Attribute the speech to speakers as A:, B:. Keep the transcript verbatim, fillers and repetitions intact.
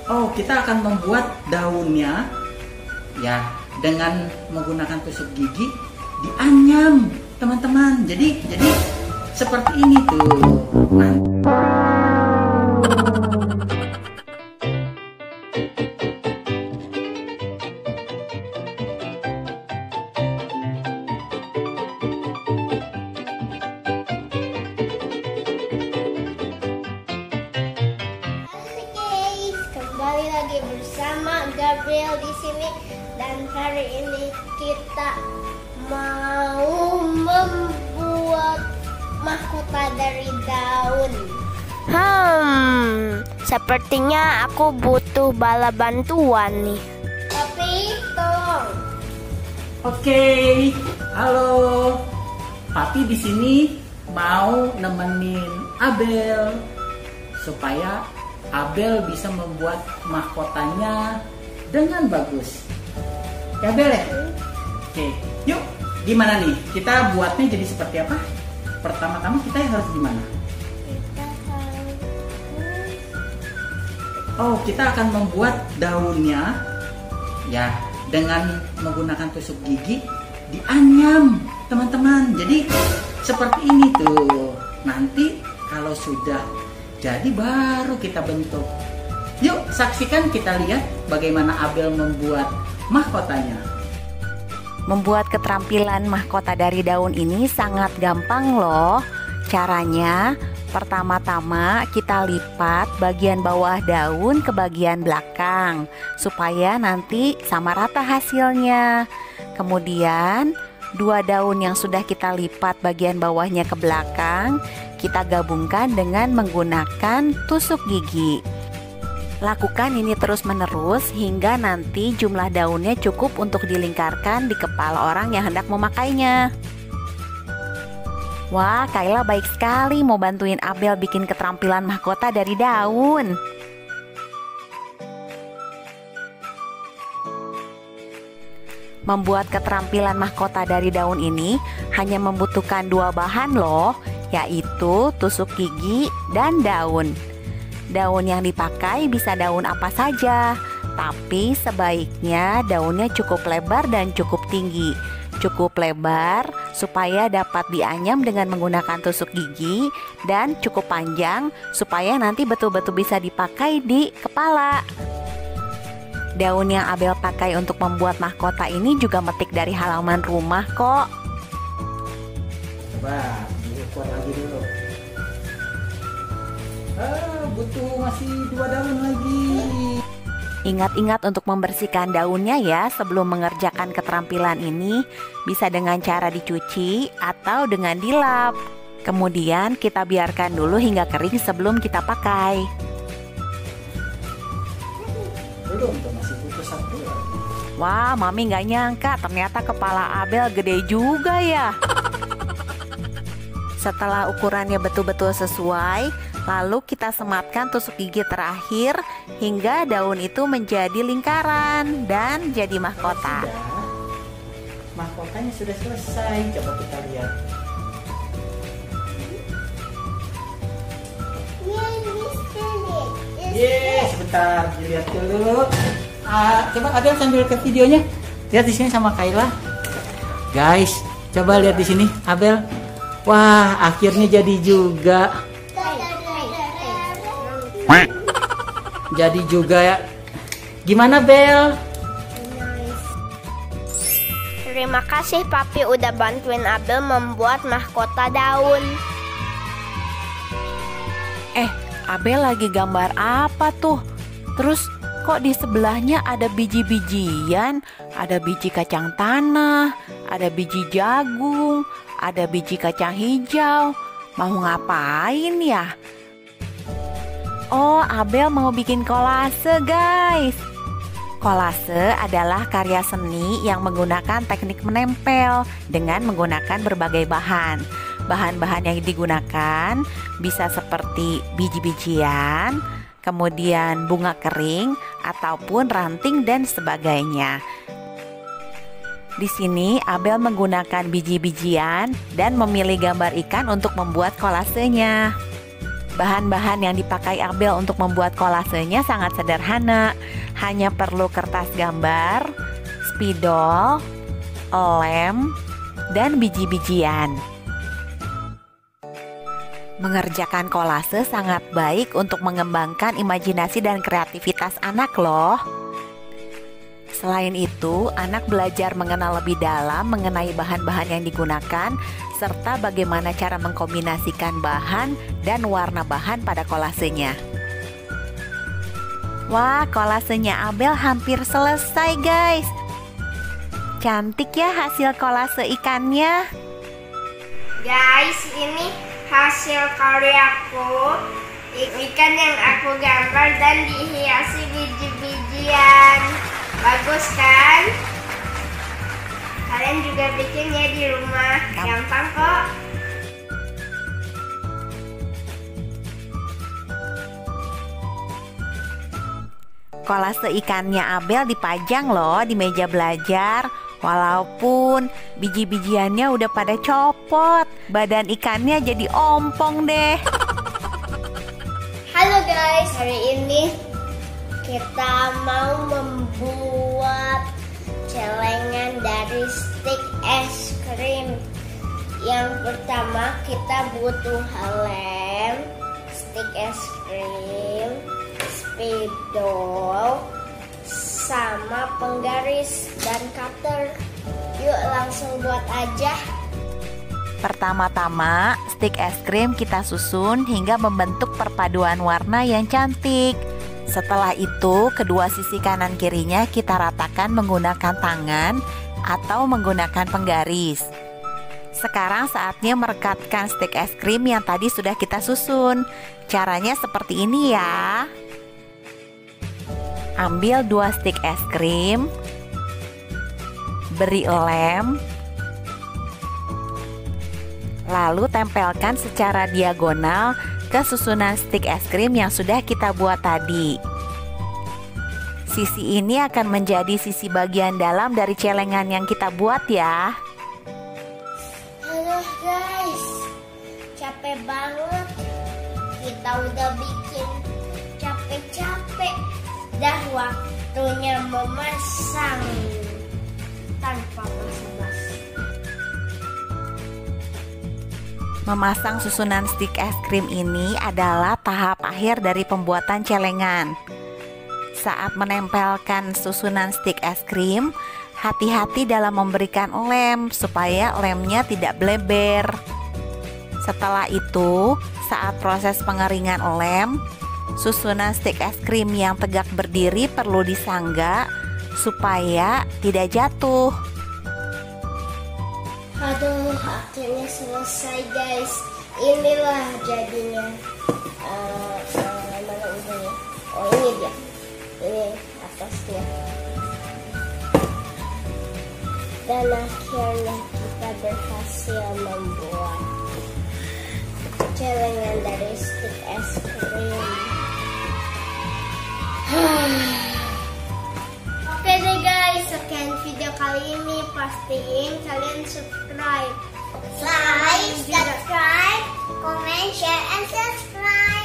A: Oh, kita akan membuat daunnya ya dengan menggunakan tusuk gigi dianyam, teman-teman. Jadi jadi seperti ini tuh.
B: Kembali lagi bersama Gabriel di sini, dan hari ini kita mau membuat mahkota dari daun. Hmm, sepertinya aku butuh bala bantuan nih. Tapi tolong.
A: Oke, halo. Papi di sini mau nemenin Abel supaya Abel bisa membuat mahkotanya dengan bagus. Ya Abel ya? Oke, yuk. Gimana nih? Kita buatnya jadi seperti apa? Pertama-tama kita harus gimana?
B: Kita harus
A: Oh, kita akan membuat daunnya ya dengan menggunakan tusuk gigi dianyam, teman-teman. Jadi seperti ini tuh. Nanti kalau sudah jadi baru kita bentuk. Yuk saksikan, kita lihat bagaimana Abel membuat mahkotanya.
C: Membuat keterampilan mahkota dari daun ini sangat gampang loh. Caranya, pertama-tama kita lipat bagian bawah daun ke bagian belakang supaya nanti sama rata hasilnya. Kemudian dua daun yang sudah kita lipat bagian bawahnya ke belakang kita gabungkan dengan menggunakan tusuk gigi. Lakukan ini terus-menerus hingga nanti jumlah daunnya cukup untuk dilingkarkan di kepala orang yang hendak memakainya. Wah, Kayla baik sekali mau bantuin Abel bikin keterampilan mahkota dari daun. Membuat keterampilan mahkota dari daun ini hanya membutuhkan dua bahan loh, yaitu tusuk gigi dan daun. Daun yang dipakai bisa daun apa saja, tapi sebaiknya daunnya cukup lebar dan cukup tinggi. Cukup lebar supaya dapat dianyam dengan menggunakan tusuk gigi, dan cukup panjang supaya nanti betul-betul bisa dipakai di kepala. Daun yang Abel pakai untuk membuat mahkota ini juga metik dari halaman rumah kok.
A: Coba diukur lagi dulu. Ah, butuh masih dua daun lagi.
C: Ingat-ingat untuk membersihkan daunnya ya sebelum mengerjakan keterampilan ini. Bisa dengan cara dicuci atau dengan dilap. Kemudian kita biarkan dulu hingga kering sebelum kita pakai.
A: Belum tuh, masih butuh satu lagi.
C: Wah, Mami nggak nyangka ternyata kepala Abel gede juga ya. Setelah ukurannya betul-betul sesuai, lalu kita sematkan tusuk gigi terakhir hingga daun itu menjadi lingkaran dan jadi mahkota.
A: Sudah. Mahkotanya sudah selesai. Coba kita lihat. Yeay, sebentar dilihat dulu. Ah, coba Abel sambil ke videonya. Lihat di sini sama Kayla. Guys, coba lihat di sini Abel. Wah, akhirnya jadi juga. Jadi juga ya. Gimana Bel?
B: Terima kasih Papi udah bantuin Abel membuat mahkota daun.
C: Eh, Abel lagi gambar apa tuh? Terus kok di sebelahnya ada biji-bijian? Ada biji kacang tanah, ada biji jagung, ada biji kacang hijau. Mau ngapain ya? Oh, Abel mau bikin kolase, guys. Kolase adalah karya seni yang menggunakan teknik menempel dengan menggunakan berbagai bahan. Bahan-bahan yang digunakan bisa seperti biji-bijian, kemudian bunga kering, ataupun ranting dan sebagainya. Di sini Abel menggunakan biji-bijian dan memilih gambar ikan untuk membuat kolasenya. Bahan-bahan yang dipakai Abel untuk membuat kolasenya sangat sederhana. Hanya perlu kertas gambar, spidol, lem, dan biji-bijian. Mengerjakan kolase sangat baik untuk mengembangkan imajinasi dan kreativitas anak loh. Selain itu, anak belajar mengenal lebih dalam mengenai bahan-bahan yang digunakan, serta bagaimana cara mengkombinasikan bahan dan warna bahan pada kolasenya. Wah, kolasenya Abel hampir selesai guys. Cantik ya hasil kolase ikannya.
B: Guys, ini hasil karyaku. Ikan yang aku gambar dan dihiasi biji-bijian. Bagus kan? Kalian juga bikinnya di rumah. Gampang kok.
C: Kolase ikannya Abel dipajang loh di meja belajar. Walaupun biji-bijiannya udah pada copot, badan ikannya jadi ompong deh.
B: Halo guys, hari ini kita mau membuat celengan dari stik es krim. Yang pertama kita butuh lem, stik es krim, spidol, sama penggaris dan cutter. Yuk langsung buat aja.
C: Pertama-tama, stik es krim kita susun hingga membentuk perpaduan warna yang cantik. Setelah itu, kedua sisi kanan kirinya kita ratakan menggunakan tangan atau menggunakan penggaris. Sekarang saatnya merekatkan stik es krim yang tadi sudah kita susun. Caranya seperti ini ya. Ambil dua stik es krim, beri lem, lalu tempelkan secara diagonal ke susunan stik es krim yang sudah kita buat tadi. Sisi ini akan menjadi sisi bagian dalam dari celengan yang kita buat ya.
B: Halo guys, capek banget. Kita udah bikin capek-capek. Dah waktunya memasang tanpa basa-basi.
C: Memasang susunan stik es krim ini adalah tahap akhir dari pembuatan celengan. Saat menempelkan susunan stik es krim, hati-hati dalam memberikan lem supaya lemnya tidak bleber. Setelah itu, saat proses pengeringan lem, susunan stik es krim yang tegak berdiri perlu disangga supaya tidak jatuh.
B: Aduh, akhirnya selesai guys. Inilah jadinya. Uh, uh, mana ujungnya? Oh ini dia. Ini atasnya. Dan akhirnya kita berhasil membuat celengan dari stik es krim. Oke deh guys, sekian video kali ini. Pastiin kalian subscribe. Like, subscribe, comment, share, and subscribe.